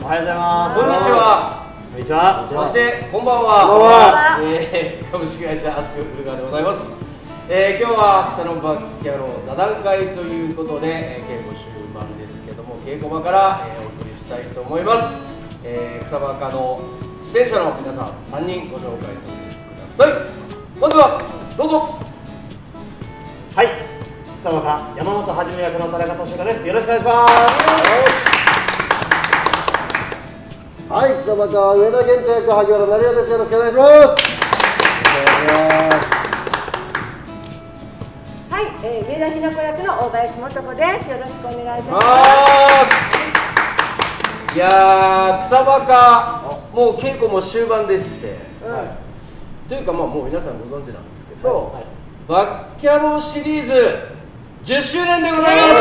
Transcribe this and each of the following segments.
おはようございます。 こんにちは。 こんにちは。 そしてこんばんは。 こんばんは。 株式会社アスクフルガーでございます。今日は草のバッキャロー座談会ということで、稽古終盤ですけども、稽古場から、お送りしたいと思います。草バカの出演者の皆さん3人ご紹介させてください。まずはどうぞ。 はい、草バカ山本はじめ役の田中俊彦です。よろしくお願いします。 はい、草バカ上田健人役萩原成也です。よろしくお願いします。 はい、上田ひな子役の大林素子です。よろしくお願いします。 いやー、草バカもう稽古も終盤でして、というかまあもう皆さんご存知なんですけど、バッキャローシリーズ10周年でございます。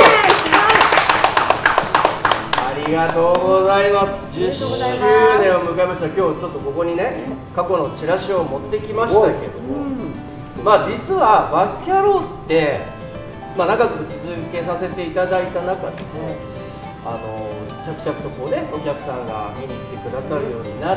ありがとうございます。10周年を迎えました。今日ちょっとここにね、過去のチラシを持ってきましたけども、まあ実はバッキャローって、まあ長く続けさせていただいた中でも、着々とこうね、お客さんが見に来てくださるようになって、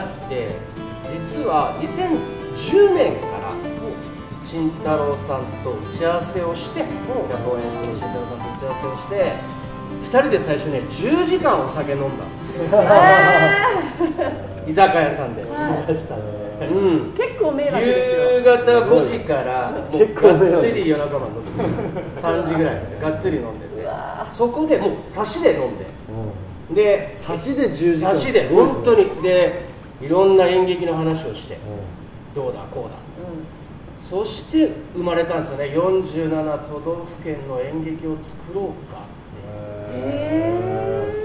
実は2010年から慎太郎さんと打ち合わせをして、公演する慎太郎さんと打ち合わせをして、2人で最初ね、10時間お酒飲んだんですよ。居酒屋さんで。 結構迷惑ですよ。 夕方5時からもうがっつり夜中まで飲んで、3時ぐらいまでがっつり飲んでて、そこでもう差しで飲んで、で差しで10時間、 差しで本当に、でいろんな演劇の話をして、どうだこうだ、そして生まれたんですよね。47都道府県の演劇を作ろうかって、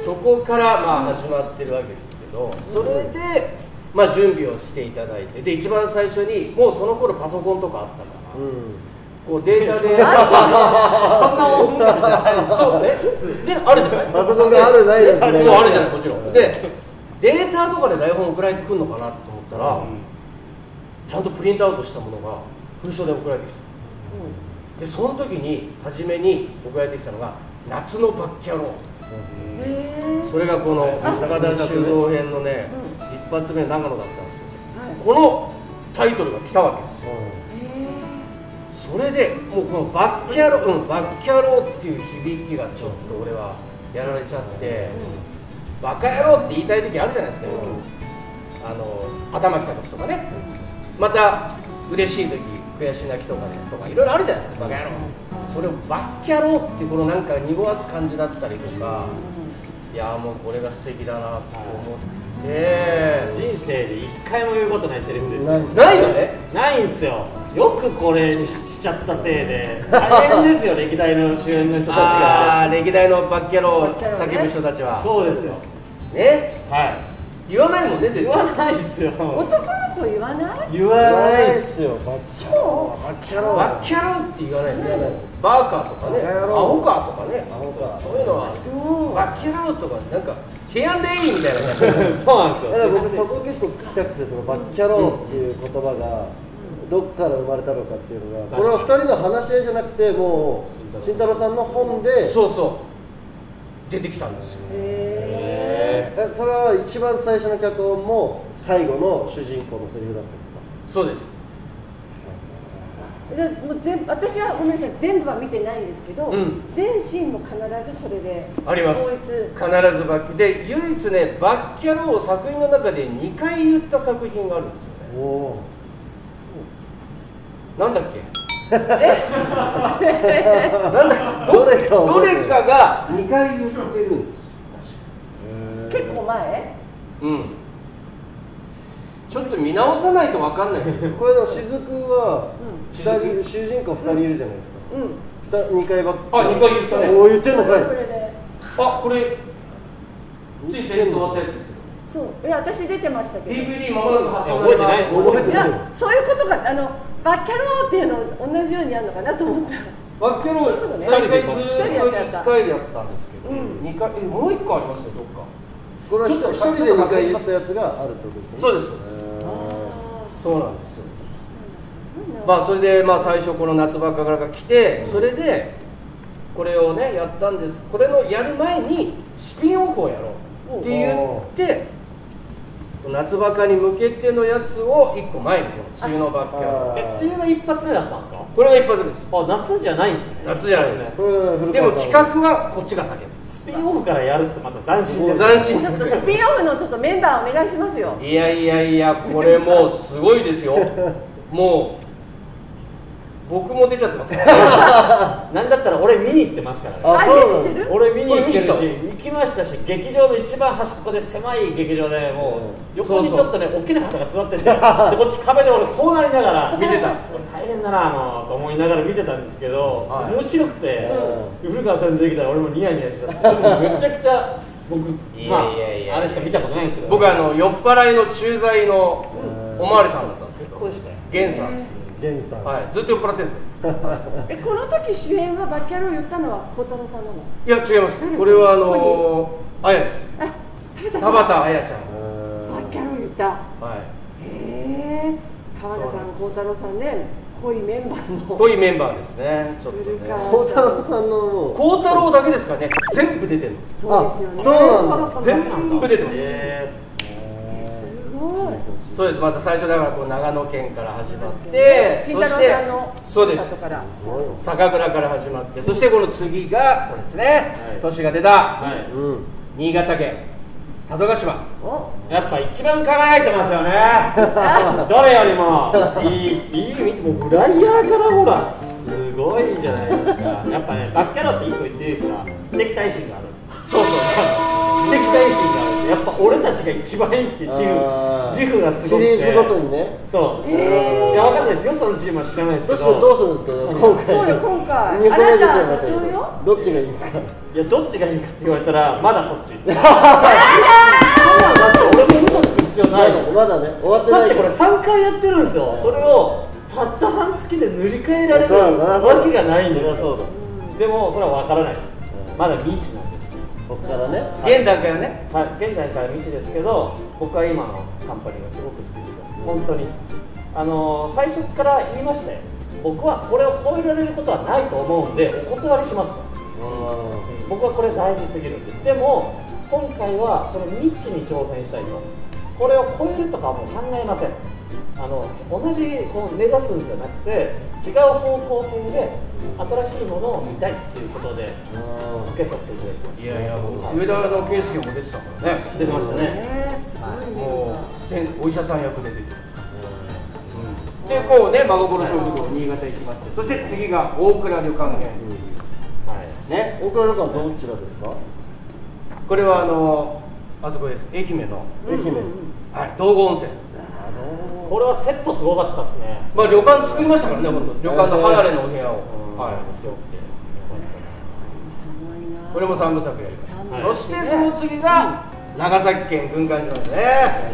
そこからまあ始まってるわけですけど、それでまあ準備をしていただいて、で一番最初にもうその頃パソコンとかあったから、こうデータでそんな音楽じゃない。そうね。であるじゃない。 パソコンがあるないですね。 もうあるじゃない、もちろん。でデータとかで台本送られてくるのかなと思ったら、ちゃんとプリントアウトしたものが封書で送られてきた。でその時に初めに送られてきたのが夏のバッキャロー。それがこの坂田修造編のね、一発目長野だったんですけど、このタイトルが来たわけですよ。それでもうこのバッキャロー、バッキャローっていう響きがちょっと俺はやられちゃって、バカ野郎って言いたい時あるじゃないですか。頭きた時とかね、また嬉しい時、悔し泣きとかねとかいろいろあるじゃないですか、バカ野郎。それをバッキャローってこのなんか濁わす感じだったりとか、いやもうこれが素敵だなと思って、 人生で一回も言うことないセリフですよ。 ないよね。 ないんすよ。よくこれにしちゃったせいで大変ですよ。歴代の主演の人たちが。 歴代のバッキャロー叫ぶ人たちは。 そうですよね。 はい。 言わないもんね、絶対。 言わないですよ。 男の子言わない？ 言わないっすよ。バッキャロー、バッキャロー、 バッキャローって言わないんだよ。バーカーとかね、アホカーとかね、そういうのはバッキャローとかなんか提案でいいみたいな感じ。 そうなんですよ。 だから僕そこ結構聞きたくて、そのバッキャローっていう言葉がどっから生まれたのかっていうのが、これは2人の話し合いじゃなくて、もう慎太郎さんの本でそうそう出てきたんですよ。 それは一番最初の脚本も最後の主人公のセリフだったんですか？ そうです。 もう私はごめんなさい、全部は見てないんですけど、全シーンも必ずそれであります。必ずバッキで唯一ね、バッキャローを作品の中で2回言った作品があるんですよね。なんだっけ？どれかが2回言ってるんです。 結構前？ ちょっと見直さないと分かんないけど、 これの雫は主人公2人いるじゃないですか。2回ばっか 2回言ったね。 おお、言ってんのかい。 これつい先日終わったやつですけど。 そう、私出てましたけど。 DVD まもなく発送覚えてない。 いや、そういうことがバッキャローっていうの同じようにやるのかなと思ったら。 バッキャロー2回ずっと1回でやったんですけど、2回もう1個ありますよ、どっか。 これは1人で2回言ったやつがあるってことですね。 そうです。そうなんですよ。まあそれで最初この夏バカが来て、それでこれをねやったんです。これのやる前にスピンオフをやろう。 って言って夏バカに向けてのやつを1個前にこの梅雨のバッキャロー。 梅雨が一発目だったんですか？ これが一発目です。 夏じゃないんですね。 夏じゃないです。 これが古でも川さん企画はこっちが先。 スピンオフからやるってまた斬新です。 斬新。 ちょっとスピンオフのちょっとメンバーお願いしますよ。 いやいやいや、これもうすごいですよ。もう僕も出ちゃってますからなんだったら俺見に行ってますからね。 あ、そうなの。 俺見に行ってるし、 これ行きましたし、劇場の一番端っこで狭い劇場でもう横にちょっとね大きな方が座ってて、でこっち壁で俺こうなりながら見てた。俺大変だなと思いながら見てたんですけど、 はい面白くて、古川さん出てきたら俺もニヤニヤしちゃって、めちゃくちゃ僕あれしか見たことないんですけど、 僕酔っ払いの駐在のおまわりさんだったんですけど、 最高でしたよ。 源さん、 源さん。 はい、ずっと酔っ払ってるんですよ。 この時主演はバッキャロー言ったのは孝太郎さんなの？ いや違います。これはあやです。 あ、 田畑あやちゃん。 バッキャロー言った。 はいへえ。川田さん、孝太郎さんね、濃いメンバーの。 濃いメンバーですね。ちょっとね。 孝太郎さんのもう。 孝太郎だけですかね。全部出てるの。 そうですよね。 そうなんだ。 全部出てます。 すごい。 そうです。また最初だから長野県から始まって、 慎太郎さんのそうです。 里から酒蔵から始まって、そしてこの次がこれですね。年が出た新潟県佐渡島。 やっぱ一番輝いてますよね。どれよりもいいもうフライヤーからほらすごいじゃないですか。やっぱねバッキャローって一個言っていいですか？敵対心があるんです。そう敵対心があるんで、やっぱ俺たちが一番いいって自負がすごくて、 シリーズごとにね。 そう。いやわかんないですよ、そのチームは知らないですけど。 どうするんですか今回。 そうよ今回。 2個目出ちゃいましたけあなたど、どっちがいいですか？ いやどっちがいいかって言われたらまだこっち。そうなんだって俺も嘘つく必要ないの。 まだね、終わってない。 だってこれ3回やってるんですよ。それをたった半月で塗り替えられるわけがないんですよ。でもそれは分からないです。まだ未知なんです。 ここからね。 現段階はね。 はい、現在から未知ですけど、僕は今のカンパニーがすごく好きですよ。本当に。最初から言いましたよ。僕はこれを超えられることはないと思うんでお断りしますと。僕はこれ大事すぎるんで。でも今回はその未知に挑戦したいと。これを超えるとかはもう考えません。同じこう目指すんじゃなくて違う方向性で新しいものを見たいっていうことで受けさせていただきました。 いやいや、上田の圭介も出てたからね。 出てましたね。 もうお医者さん役で出てる。でこうね、真心勝負道新潟行きまして、そして次が大倉旅館編。ね、 大倉旅館どちらですか？ これはあそこです。愛媛の愛媛。 はい、道後温泉。 これはセットすごかったですね。 まあ旅館作りましたからね、本当。旅館の離れのお部屋を作って。これも3部作やります。そしてその次が長崎県軍艦島ですね。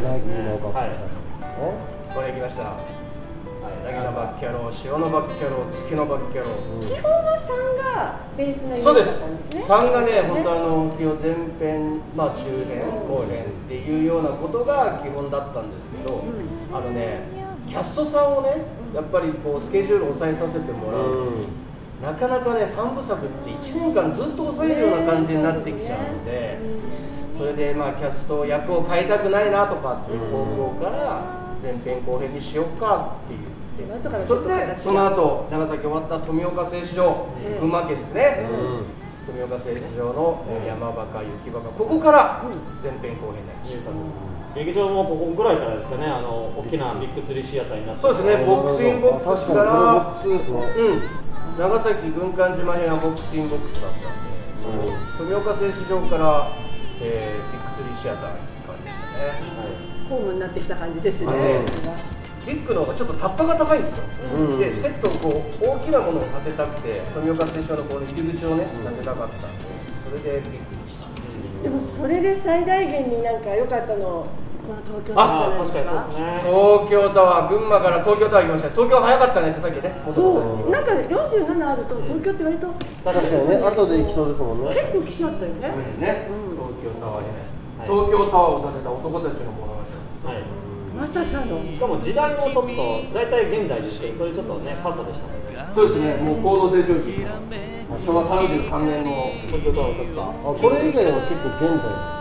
これ行きました。ヤギのバッキャロー、塩のバッキャロー、月のバッキャロー。 基本は3がベースのイメージそうですだったんですね。 3がね、本当基本前編、まあ、中編、後編っていうようなことが基本だったんですけど、キャストさんをね、やっぱりこうスケジュールを抑えさせてもらうと、なかなかね、3部作って1年間ずっと抑えるような感じになってきちゃうので、それでまあキャスト役を変えたくないなとかっていう方向から前編後編にしようかっていう。それでその後長崎終わった富岡製糸場、群馬県ですね、富岡製糸場の山バカ雪バカ、ここから前編後編になりました。 劇場もここぐらいからですかね、大きなビッグツリーシアターになって。 そうですね、ボックスインボックスから長崎軍艦島編はボックスインボックスだったんで、富岡製糸場からビッグツリーシアターに感じでしたね。 ホームになってきた感じですね。 ビッグの方がちょっとタッパが高いんですよ。でセットをこう大きなものを建てたくて、富岡製糸場のこの入り口をね建てたかったんで、それでビッグにした。 でもそれで最大限になんか良かったのこの東京タワーじゃないですか。 確かにそうですね。 東京タワー、群馬から東京タワー行きました。東京早かったねってさっきね。 そうなんか47あると東京って割と確かにね、後で行きそうですもんね。 結構来ちゃったよね。 そうですね。東京タワーでね。東京タワーを建てた男たちの物語です。 まさかの。 しかも時代もちょっと大体現代ですけど、それちょっとねパッとでしたもんね。 そうですね。もう高度成長期。昭和33年の東京タワーを建てた。 これ以外は結構現代。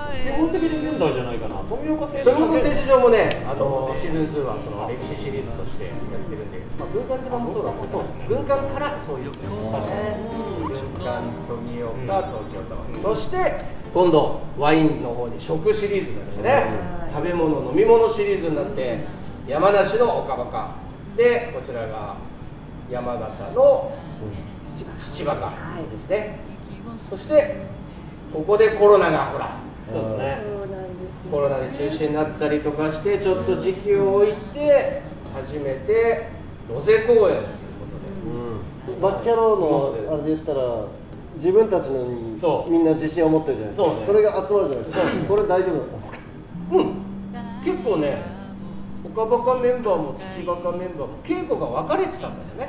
基本的に現代じゃないかな。富岡選手場もね、シーズン2はその歴史シリーズとしてやってるんで、軍艦島もそうだけど、軍艦からそういうことですね。軍艦、富岡、東京タワー、そして今度ワインの方に食シリーズなんですね。食べ物、飲み物シリーズになって、山梨の岡バカで、こちらが山形の土バカですね。そしてここでコロナがほら、 そうですね。 コロナで中止になったりとかして、ちょっと時期を置いて初めてロゼ公演ということで、 バッキャローのあれで言ったら自分たちのにみんな自信を持ってるじゃないですか。それが集まるじゃないですか。これ大丈夫だったんですか？ 結構ね、岡バカメンバーも土バカメンバーも稽古が分かれてたんですよね。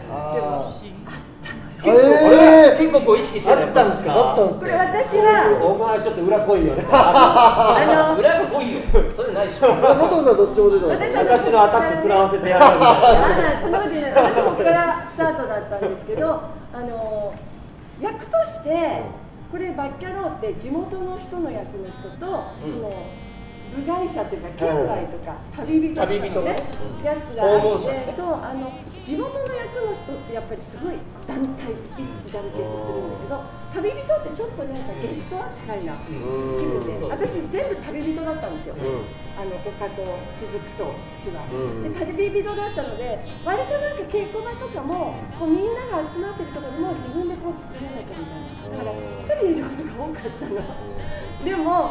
結構こう意識してあったんですか？ これ私はお前ちょっと裏来いよ。 裏が来いよ。それないでしょ。 元さんどっちも出てます。 私のアタック食らわせてやるみたいな。 そんなこと言えない。私ここからスタートだったんですけど、役としてこれバッキャローって地元の人の役の人と、その部外者というか県外とか旅人とかね、やつがあって、そう地元の役の人ってやっぱりすごい団体一致団結するんだけど、旅人ってちょっとなんかゲスト扱いな気分で、私全部旅人だったんですよ。岡と雫と土は。で旅人だったので、割となんか稽古場とかもこうみんなが集まってるところでも自分でこう作らなきゃみたいな。だから一人でいることが多かったの。でも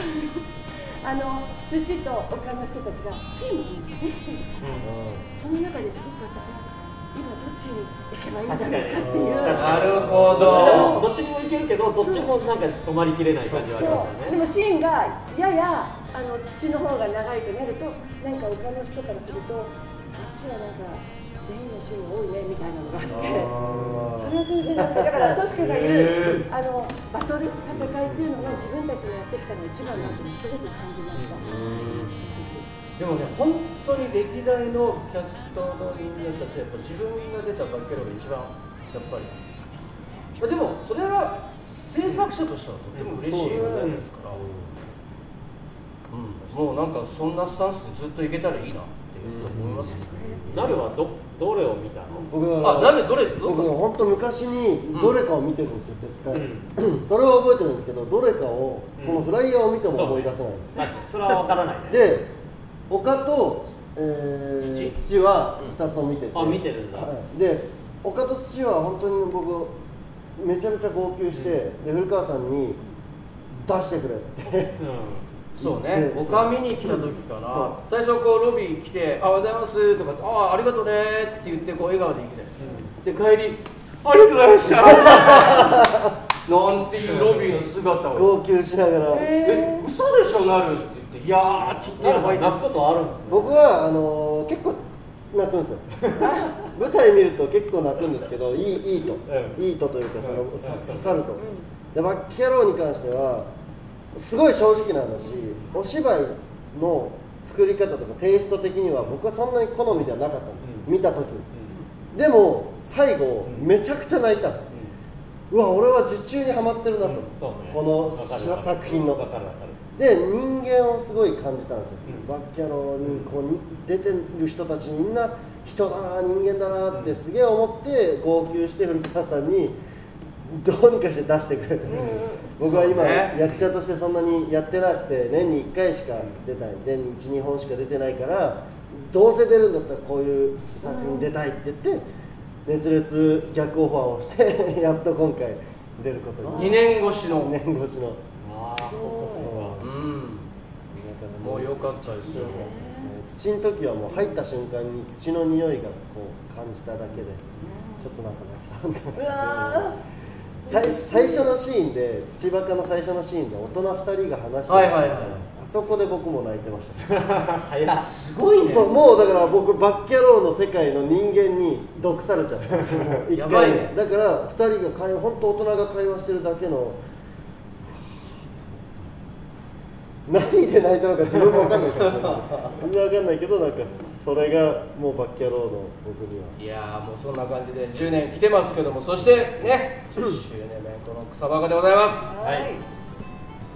土と岡の人たちがチームにできてるから、その中ですごく私は今どっちに行けばいいんじゃないかっていう。 なるほど。 どっちにも行けるけど、どっちもなんか染まりきれない感じはありますよね。 でもシーンがやや土の方が長いとなると、なんか岡の人からするとこっちはなんか全員のシーンが多いねみたいなのがあって、それはそれでなんかだからトシ君が言うバトル戦いっていうのが自分たちのやってきたのが一番だとすごく感じました。 でもね、本当に歴代のキャストの人間たちはやっぱ自分が出たバッキャローが一番やっぱり、でもそれは制作者としてはとても嬉しいことですから、もうなんかそんなスタンスでずっといけたらいいなって思いますよ。 ナルはどれを見たの？ 僕は僕は本当昔にどれかを見てるんですよ、絶対。それは覚えてるんですけど、どれかをこのフライヤーを見ても思い出せないんですよ。 確かにそれは分からないね。 で、岡と土は2つを見てて、 見てるんだ。 で、岡と土は本当に僕めちゃめちゃ号泣して、で古川さんに出してくれってそうね、岡見に来た時かな、最初こうロビー来て「おはようございます」とかって「ありがとうね」って言ってこう笑顔で行くじゃない、で帰り「ありがとうございました」なんていうロビーの姿を号泣しながら 「嘘でしょなる」って言って「いやーちょっとやばいです」 泣くことあるんですね。 僕は結構泣くんですよ舞台見ると結構泣くんですけど、いいとというか刺さると。でバッキャローに関してはすごい正直な話、お芝居の作り方とかテイスト的には僕はそんなに好みではなかったんです、見た時に。でも最後めちゃくちゃ泣いたんです、うわ俺は術中にはまってるなと、この作品の。で人間をすごい感じたんですよ、バッキャローにこう出てる人たちみんな人だな人間だなってすげえ思って号泣して古川さんにどうにかして出してくれた、僕は今、役者としてそんなにやってなくて年に1回しか出ない、年に 1,2 本しか出てないから、どうせ出るんだったらこういう作品出たいって言って熱烈逆オファーをしてやっと今回出ることに。 2年越しのああそうかそうか、 もう良かったですよ。 土の時はもう入った瞬間に土の匂いがこう感じただけでちょっとなんか泣きそうになって。最初のシーンで土バカの最初のシーンで大人2人が話してるシーン、あそこで僕も泣いてましたすごいね。 そう、もうだから僕バッキャローの世界の人間に毒されちゃったんですよやばいね。 だから2人が本当大人が会話してるだけの何で泣いたのか自分も分かんないですよ分かんないけど、なんかそれがもうバッキャローの僕には。 いやーもうそんな感じで10年来てますけども、そしてね10周年目この草バカでございます。はい、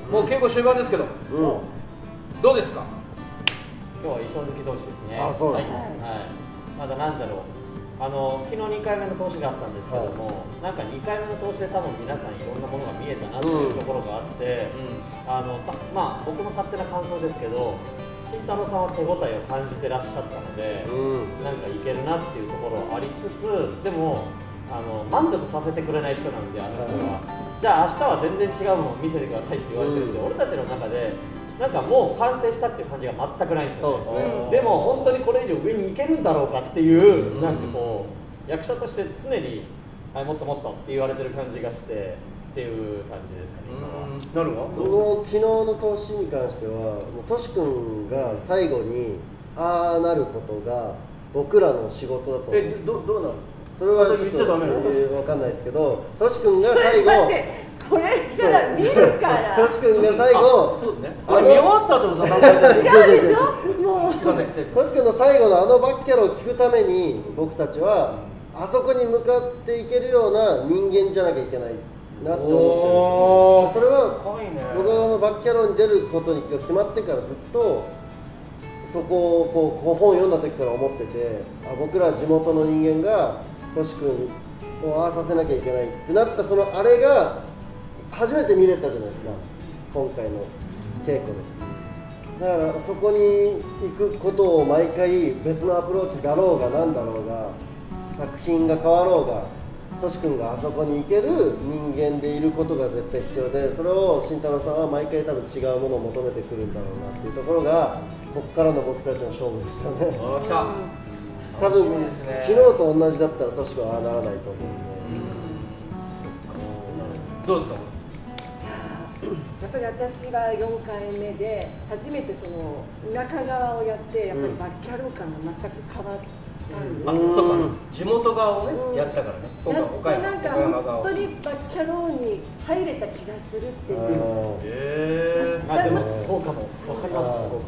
もう稽古終盤ですけど、どうですか？ 今日は衣装好き同士ですね。 あ、そうですね。 はい。まだなんだろう。昨日2回目の投資があったんですけども、なんか2回目の投資で多分皆さんいろんなものが見えたなっていうところがあって、まあ僕の勝手な感想ですけど、慎太郎さんは手応えを感じてらっしゃったので、なんかいけるなっていうところはありつつ、でも満足させてくれない人なんで、あの人は。じゃあ明日は全然違うものを見せてくださいって言われてるんで、俺たちの中でなんかもう完成したっていう感じが全くないんですよね。でも本当にこれ以上上に行けるんだろうかっていう、なんかこう役者として常にもっともっとって言われてる感じがしてっていう感じですかね。 なるほど。 僕も昨日の投資に関しては、もうトシ君が最後にああなることが僕らの仕事だと思う。 どうなるんですか？ それはちょっ言っちゃダメなの？ 分かんないですけど、トシ君が最後これから見るからトシ君が最後そうね、あれ見終わった後の座談会じゃないですか。 違うでしょ。もうすいません、失礼しまトシ君の最後のあのバッキャロを聞くために僕たちはあそこに向かっていけるような人間じゃなきゃいけないなって思ってるんですよ。それは僕があのバッキャロに出ることに決まってからずっとそこをこう本読んだ時から思ってて、僕ら地元の人間がトシ君をああさせなきゃいけないってなった、そのあれが初めて見れたじゃないですか、今回の稽古で。だからそこに行くことを毎回別のアプローチだろうがなんだろうが、作品が変わろうが、トシ君があそこに行ける人間でいることが絶対必要で、それを慎太郎さんは毎回多分違うものを求めてくるんだろうなっていうところがここからの僕たちの勝負ですよね。 来た。 多分楽しみですね。 昨日と同じだったらトシ君はああならないと思うんで。 どうですか？ やっぱり私が4回目で初めてその田舎側をやって、やっぱりバッキャロー感が全く変わったんで、 そうか、地元側をね、やったからね。 やっとなんか本当にバッキャローに入れた気がするっていう。 でもそうかも、わかります。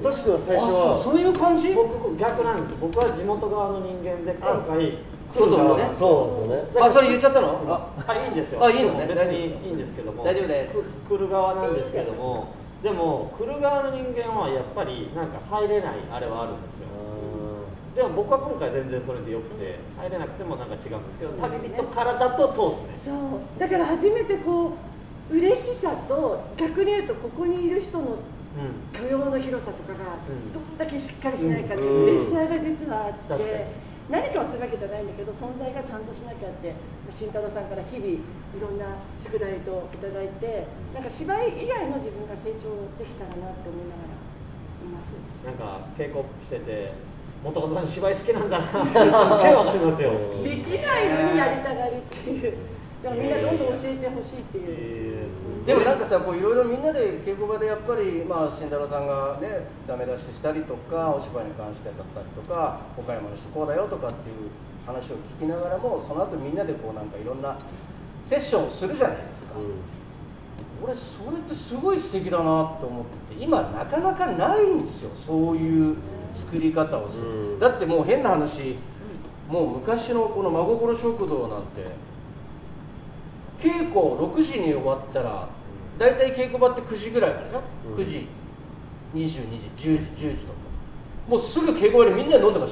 トシ君は最初はそういう感じ？ 僕逆なんです。僕は地元側の人間で今回そうだね。 そうですよね。 それ言っちゃったの？ いいんですよ。 いいのね。 別にいいんですけども。 大丈夫です。 来る側なんですけども、でも来る側の人間はやっぱりなんか入れないあれはあるんですよ。でも僕は今回全然それでよくて、入れなくてもなんか違うんですけど、旅人からだと通すね。 そう。だから初めてこう嬉しさと、逆に言うとここにいる人の許容の広さとかがどんだけしっかりしないかっていうプレッシャーが実はあって。何かをするわけじゃないんだけど、存在がちゃんとしなきゃって、慎太郎さんから日々いろんな宿題といただいて、なんか芝居以外の自分が成長できたらなって思いながらいます。 なんか稽古してて、元子さん芝居好きなんだなってすっげえわかりますよ。 できないのにやりたがりっていう。でもみんなどんどん教えてほしいっていう。 でもなんかさ、こういろいろみんなで稽古場でやっぱり慎太郎さんがねダメ出ししたりとか、お芝居に関してだったりとか、岡山の人こうだよとかっていう話を聞きながらも、その後みんなでこうなんかいろんなセッションをするじゃないですか。俺それってすごい素敵だなと思ってて、今なかなかないんですよ、そういう作り方をする。だってもう変な話、もう昔のこの真心食堂なんて稽古6時に終わったら、だいたい稽古場って9時ぐらいからでしょ、9時、22時、10時、10時とか、もうすぐ稽古場でみんなで飲んでました。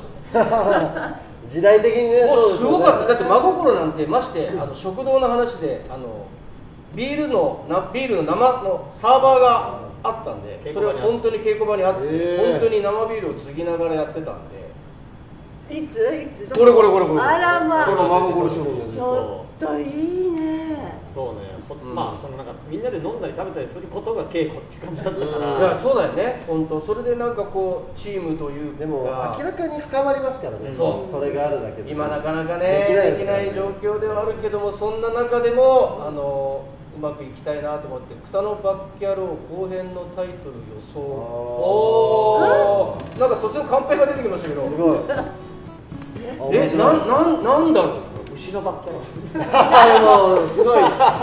時代的にね、 もうすごかった。だって真心なんて、まして食堂の話でビールの生のサーバーがあったんで、それは本当に稽古場にあって、本当に生ビールを継ぎながらやってたんで。 いつこれあらまあ、 これ真心食堂です。 ちょっといいね。 そうね、まあそのなんかみんなで飲んだり食べたりすることが稽古っていう感じだったから。 いやそうだよね、本当。それでなんかこうチームというか、 でも明らかに深まりますからね。それがあるだけで。 今なかなかねできない状況ではあるけども、そんな中でもうまくいきたいなと思って、草のバッキャロー後編のタイトル予想。なんか突然カンペが出てきましたけど。 すごい。 なんだろう。 牛のバッキャロー。 もうすごい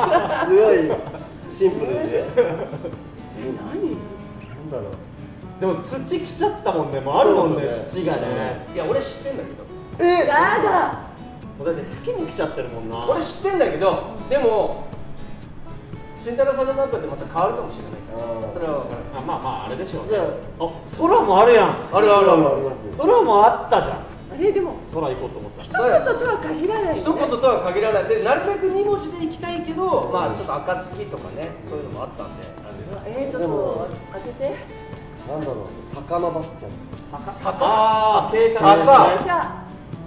シンプルで。 何？ なんだろう。 でも土来ちゃったもんね。もうあるもんね、土がね。 いや俺知ってんだけど。 やだ。 だって月も来ちゃってるもんな。 俺知ってんだけど、でも慎太郎さんの中でまた変わるかもしれないからそれは分からない。 まあまああれでしょうね。 じゃ空もあるやん。 あるあるあるある。 空もあったじゃん。 あれでも空行こうと思った。 一言とは限らないよね。 一言とは限らないで、なるべく2文字でいきたいけど、まあちょっと暁とかね、そういうのもあったんであれです。 ちょっと当てて。 なんだろう、坂のバッキャロ。 ああ、傾坂斜じゃあ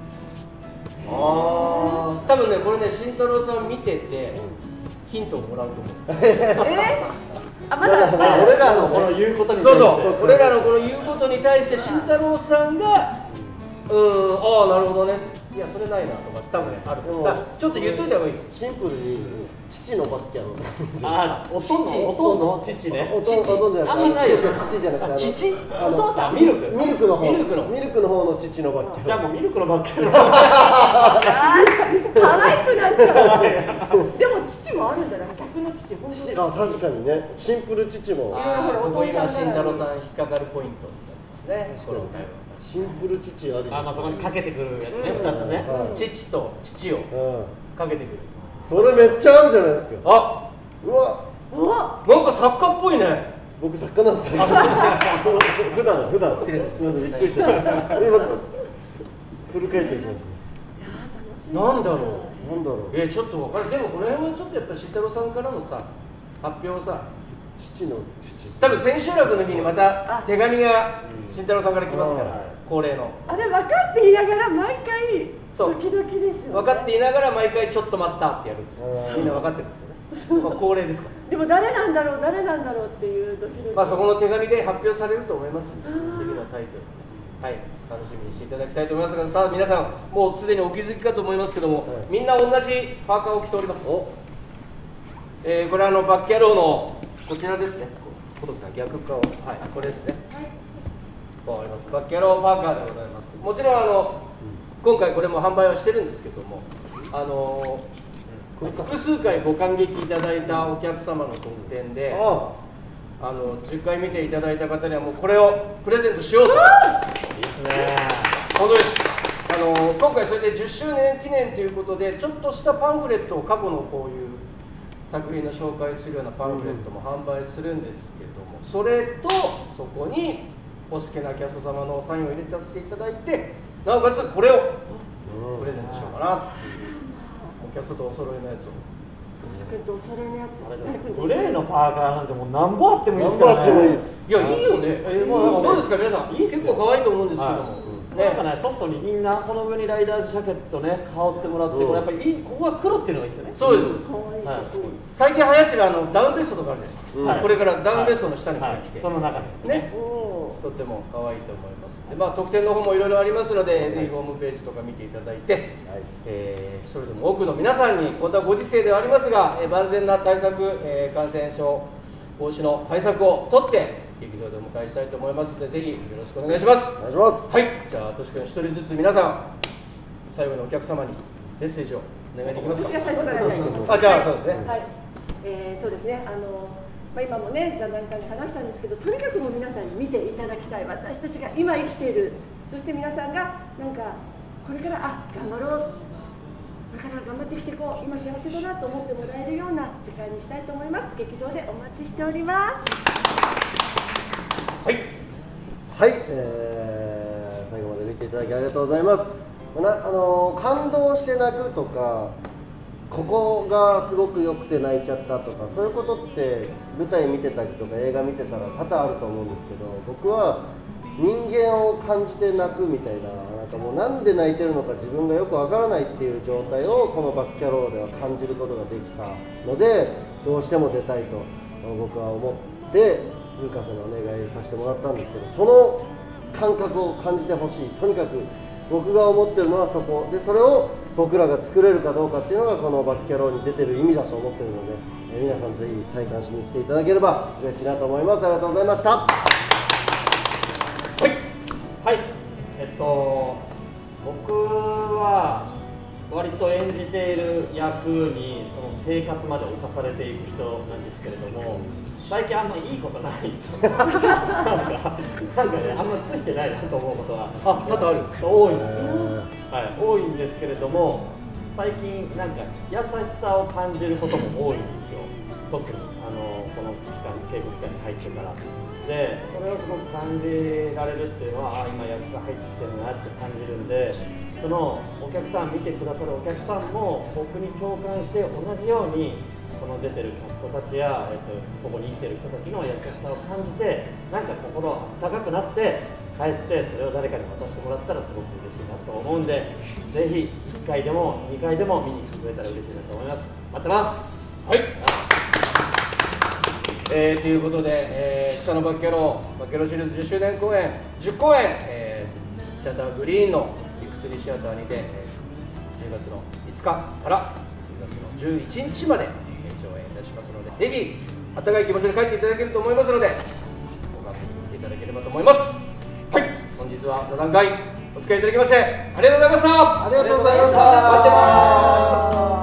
多分ね、これね、慎太郎さん見ててヒントをもらうと思う。 まだ俺らのこの言うことにそうそう、俺らのこの言うことに対して慎太郎さんがああなるほどね、いやそれないなとか多分ねある。だからちょっと言っといた方がいいよ。 シンプルに父のバッキャロ。 ああ、おとんの父ね。 おとんじゃなくて、父じゃなくて、 父？ お父さん。ミルクの方。 ミルクの方の父のバッキャロ。 じゃあもうミルクのバッキャロ。 可愛くなった。でも父もあるんじゃない？逆の父、本当に。 あ、確かにね。シンプル父も。 ここ今慎太郎さん引っかかるポイントですね。 シンプル父あり。 まあそこにかけてくるやつね、2つね。 父と父をかけてくる。 それめっちゃあるじゃないですか。 あ、 うわ、 なんか作家っぽいね。 僕作家なんですよ。普段。すみません、びっくりした。今フル回転しました。 なんだろう。ちょっと分かる。でもこの辺はちょっとやっぱ慎太郎さんからのさ発表さ。 父の父。 多分千秋楽の日にまた手紙が慎太郎さんから来ますから、恒例の。 あれ分かっていながら毎回ドキドキですよね。 分かっていながら毎回ちょっと待ったってやるんですよ。みんな分かってるんですけどね。まあ恒例ですから。 でも誰なんだろうっていうドキドキ。 まあそこの手紙で発表されると思いますので、次のタイトルはい、楽しみにしていただきたいと思いますが、さあ皆さんもうすでにお気づきかと思いますけども、みんな同じパーカーを着ております。これバッキャローのこちらですね。小峠さん逆側、これですね。わかります。バッキャローパーカーでございます。もちろん今回これも販売はしてるんですけども、複数回ご感激いただいたお客様の特典で、10回見ていただいた方にはもうこれをプレゼントしようと。いいですね。本当です。今回それで10周年記念ということで、ちょっとしたパンフレットを過去のこういう作品の紹介するようなパンフレットも販売するんですけども、それとそこにお好きなキャスト様のサインを入れさせていただいて、なおかつこれをプレゼントしようかなっていう、キャストとお揃いのやつを。 確かにお揃いのやつ。 グレーのパーカーなんてもう何本あってもいいですからね。 いや、いいよね。どうですか皆さん。結構可愛いと思うんですけども。 なんかね、ソフトにインナー、この上にライダーズジャケットね、羽織ってもらって、これやっぱりここは黒っていうのがいいですよね。 そうです。最近流行ってるダウンベストとかあるじゃないですか。これからダウンベストの下に着て、 その中にね、とっても可愛いと思います。で、特典の方もいろいろありますので、ぜひホームページとか見ていただいて、一人でも多くの皆さんに、こんなご時世ではありますが、万全な対策、感染症防止の対策を取って劇場でお迎えしたいと思いますので、ぜひよろしくお願いします。 お願いします。 はい、じゃあとしくん一人ずつ皆さん最後のお客様にメッセージをお願いできますか。 私が最初からね。 じゃあそうですね。 はい、そうですね。今もね座談会で話したんですけど、とにかくもう皆さんに見ていただきたい。私たちが今生きている、そして皆さんがなんかこれから頑張ろう、これから頑張って生きていこう、今幸せだなと思ってもらえるような時間にしたいと思います。劇場でお待ちしております。 はい、最後まで見ていただきありがとうございます。感動して泣くとか、ここがすごく良くて泣いちゃったとか、そういうことって舞台見てたりとか映画見てたら多々あると思うんですけど、僕は人間を感じて泣くみたいな、なんかもうなんで泣いてるのか自分がよくわからないっていう状態をこのバッキャローでは感じることができたので、どうしても出たいと僕は思って古川さんにお願いさせてもらったんですけど、その感覚を感じてほしい。とにかく僕が思ってるのはそこで、それを僕らが作れるかどうかっていうのがこのバッキャローに出てる意味だと思ってるので、皆さんぜひ体感しに来ていただければ嬉しいなと思います。ありがとうございました。 はい、僕は割と演じている役にその生活まで侵されていく人なんですけれども、最近あんまいいことないですよ。なんかね、あんまついてないなと思うことは多々ある。多いんですよ。多いんですけれども、最近なんか優しさを感じることも多いんですよ。 特にこの稽古期間に入ってからで、それをすごく感じられるっていうのは、今役が入ってるなって感じるんで、そのお客さん、見てくださるお客さんも僕に共感して同じようにこの出てるキャストたちや、ここに生きてる人たちの優しさを感じて、なんか心温かくなって帰ってそれを誰かに渡してもらったらすごく嬉しいなと思うんで、ぜひ1回でも2回でも見に来てくれたら嬉しいなと思います。待ってます。 はい。ということで、北のバッキャロシリーズ10周年公演10公演、シアターグリーンのビッグスリーシアターにて、10月の5日から10月の11日まで上演いたしますので、ぜひ温かい気持ちで帰っていただけると思いますので、ご遊びに来ていただければと思います。はい、本日は座談会お付き合いいただきましてありがとうございました。 ありがとうございました。 待ってます。